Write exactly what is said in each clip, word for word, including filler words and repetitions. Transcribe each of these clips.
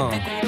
Uh.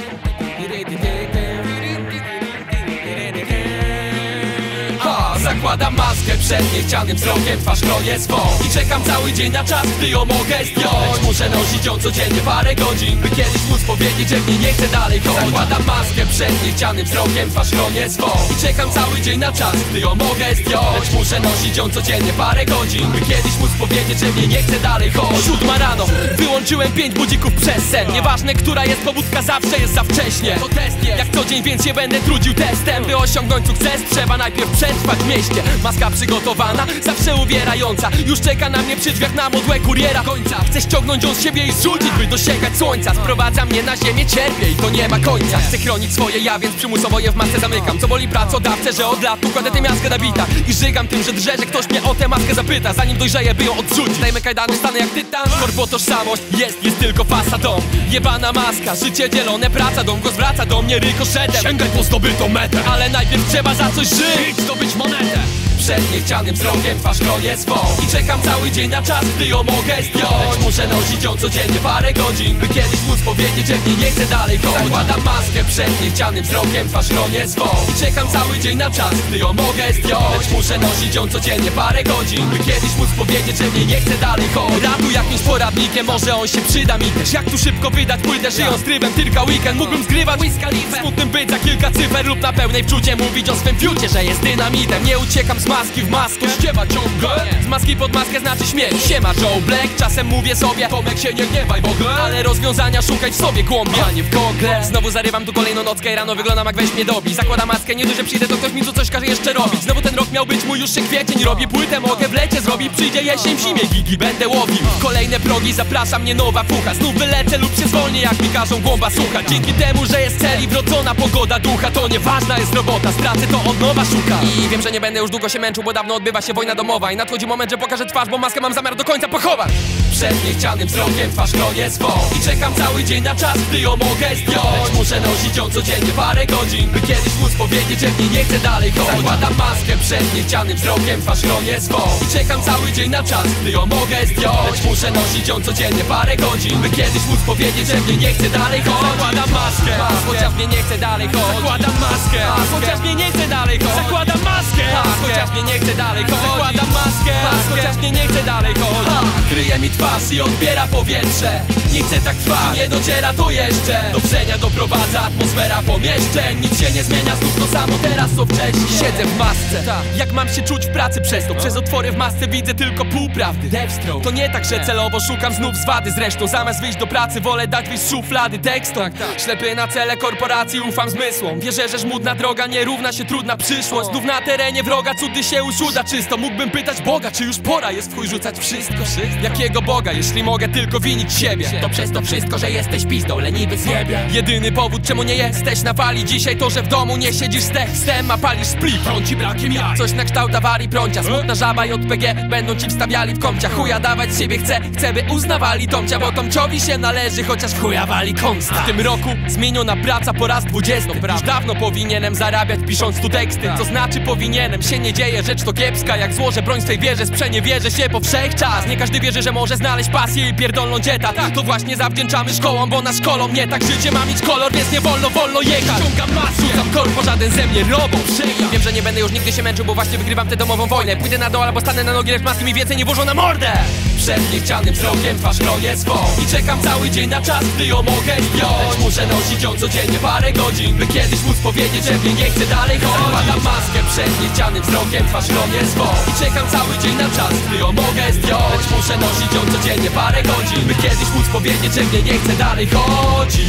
Zakładam maskę przed niechcianym wzrokiem, twarz kroję swą i czekam cały dzień na czas, gdy ją mogę zdjąć. Muszę nosić ją codziennie parę godzin, by kiedyś móc powiedzieć, że mnie nie chce dalej chodzić. Zakładam maskę przed niechcianym wzrokiem, twarz kroję swą i czekam cały dzień na czas, gdy ją mogę zdjąć. Muszę nosić ją codziennie parę godzin, by kiedyś móc powiedzieć, że mnie nie chce dalej chodzić. Siódma rano, wyłączyłem pięć budzików przez sen. Nieważne, która jest pobudka, zawsze jest za wcześnie. To test jest, jak co dzień, więc się będę trudził testem. By osiągnąć sukces, trzeba najpierw przetrwać w mieście. Maska przygotowana, zawsze uwierająca, już czeka na mnie przy drzwiach na modłę kuriera końca. Chcę ściągnąć ją z siebie i zrzucić, by dosięgać słońca. Sprowadza mnie na ziemię, cierpię i to nie ma końca. Chcę chronić swoje ja, więc przymusowo je w masce zamykam. Co boli pracodawcę, że od lat kładę tę maskę na bita i żygam tym, że drże, że ktoś mnie o tę maskę zapyta, zanim dojrzeję, by ją odrzucić. Dajmy kajdany, stanę jak tytan. Korpo tożsamość, jest, jest tylko fasadą. Jebana maska, życie dzielone, praca, dom go zwraca do mnie rykoszetem. Sięgaj po zdobytą metę, ale najpierw trzeba za coś żyć, idź zdobyć monetę. Przed niechcianym wzrokiem twarz kroję swą i czekam cały dzień na czas, gdy ją mogę zdjąć. Muszę nosić ją codziennie parę godzin, by kiedyś móc powiedzieć, że mnie nie chce dalej chodzić. Zakładam maskę przed niechcianym wzrokiem, twarz kroję swą i czekam cały dzień na czas, gdy ją mogę zdjąć. Muszę nosić ją codziennie parę godzin, by kiedyś móc powiedzieć, że mnie nie chce dalej chodzić. Ratuj jakimś poradnikiem, może on się przyda mi też. Jak tu szybko wydać płytę, żyjąc trybem tylko weekend. Mógłbym zgrywać smutnym być za kilka cyfer lub na pełnej wczucie mówić o swym fiucie, że jest dynamitem. Nie uciekam z maski w maskę, śpiewa ciągle. Z maski pod maskę znaczy śmierć. Siema Joe Black, czasem mówię sobie Tomek się nie gniewaj w ogóle, ale rozwiązania szukaj w sobie głębiej, a nie w Google. Znowu zarywam tu kolejną nockę i rano wyglądam jak weź mnie dobi. Zakładam maskę, nie dość, że przyjdę, to ktoś mi tu coś każe jeszcze robić. Znowu ten rok miał być mój już się kwiecień. Robię płytę, mogę w lecie zrobić. Przyjdzie jesień, w zimie gigi będę łowił. Kolejne progi, zaprasza mnie nowa fucha. Znów wylecę lub się zwolnię, jak mi każą głąba słuchać. Dzięki temu, że jest cel i wrodzona pogoda ducha, to nieważna jest robota, stracę to od nowa szuka. I wiem, że nie będę już długo się męczył, bo dawno odbywa się wojna domowa i nadchodzi moment, że pokażę twarz, bo maskę mam zamiar do końca pochować. Przed niechcianym wzrokiem twarz kroję swą i czekam cały dzień na czas, gdy ją mogę zdjąć. Muszę nosić ją codziennie parę godzin, by kiedyś móc powiedzieć, że mnie nie chce dalej chodzić. Zakładam maskę przed niechcianym wzrokiem, twarz kroję swą i czekam cały dzień na czas, gdy ją mogę zdjąć. Muszę nosić ją codziennie parę godzin, by kiedyś móc powiedzieć, że mnie nie chce dalej chodzić. Zakładam maskę, chociaż mnie nie chce dalej chodzić. Zakładam maskę, chociaż mnie nie chce dalej chodzić. Zakładam maskę, chociaż mnie nie chce dalej chodzić. Zakładam maskę, chociaż mnie nie chce dalej chodzić. Kryje mi twarz i odbiera powietrze. Nie chcę tak trwać, nie dociera to jeszcze. Do wrzenia doprowadza atmosfera pomieszczeń. Nic się nie zmienia, znów to samo teraz co wcześniej. Siedzę w masce, jak mam się czuć w pracy przez to? Przez otwory w masce widzę tylko pół prawdy. To nie tak, że celowo szukam znów zwady. Zresztą zamiast wyjść do pracy wolę dać wyjść z szuflady tekstom. Ślepy na cele korporacji, ufam zmysłom. Wierzę, że żmudna droga nie równa się trudna przyszłość. Znów na terenie wroga cudy się usiuda czysto. Mógłbym pytać Boga, czy już pora jest w chuj rzucać wszystko. Jakiego Boga, jeśli mogę tylko winić siebie? To przez to wszystko, że jesteś pizdą, leniwy zjebie. Jedyny powód, czemu nie jesteś na fali dzisiaj, to że w domu nie siedzisz z tekstem, a palisz split. Prąci brakiem jaj. Coś na kształt awarii prącia. Smutna żaba J P G będą ci wstawiali w kącia. Chuja dawać z siebie chcę, chcę by uznawali Tomcia, bo Tomciowi się należy, chociaż chuja wali konsta. W tym roku zmieniona praca po raz dwudziesty. Już dawno powinienem zarabiać pisząc tu teksty. Co znaczy powinienem, się nie dzieje, rzecz to kiepska. Jak złożę broń z tej wieży, sprzeniewierzę się po wszechczas. Nie każdy wierzy, że może znaleźć pasję i pierdolną dzieta. To właśnie zawdzięczamy szkołom, bo nas szkolą nie tak. Życie ma mieć kolor, więc nie wolno, wolno jechać. Ściągam maskę, rzucam korpo, żaden ze mnie robą. Wiem, że nie będę już nigdy się męczył, bo właśnie wygrywam tę domową wojnę. Pójdę na dół albo stanę na nogi, lecz maski mi więcej nie włożą na mordę. Przed niechcianym wzrokiem twarz kroję swą i czekam cały dzień na czas, gdy ją mogę zdjąć. Muszę nosić ją codziennie parę godzin, by kiedyś móc powiedzieć, że mnie nie chce dalej chodzić. Zakładam maskę przed niechcianym wzrokiem twarz kroję swą i czekam cały dzień na czas, gdy ją mogę zdjąć. Muszę nosić ją codziennie parę godzin, by kiedyś móc powiedzieć, że mnie nie chce dalej chodzić.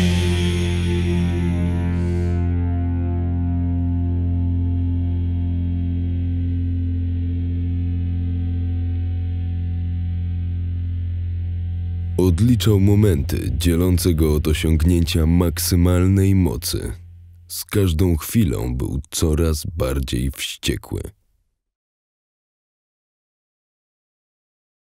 Odliczał momenty dzielące go od osiągnięcia maksymalnej mocy. Z każdą chwilą był coraz bardziej wściekły.